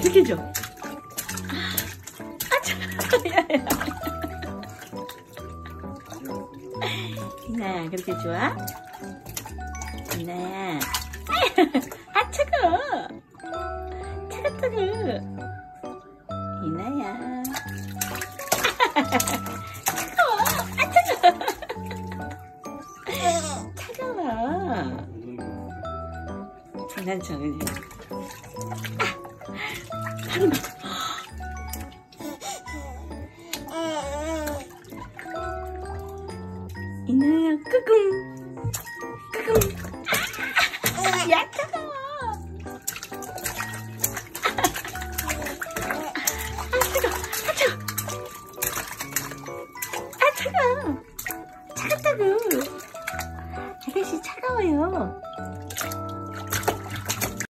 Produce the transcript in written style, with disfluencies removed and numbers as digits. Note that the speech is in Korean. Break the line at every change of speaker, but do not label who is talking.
그렇게 줘. 이나야, 그렇게 좋아? 이나야. 아, 차가워. 차갑다고. 이나야. 차가워. 아, 차가워. 차가워. 장난쳐, 그냥. 바로 나. 이나야, 끄금. 끄금. 야, 차가워. 차가워. 차갑다고. 아가씨 차가워요.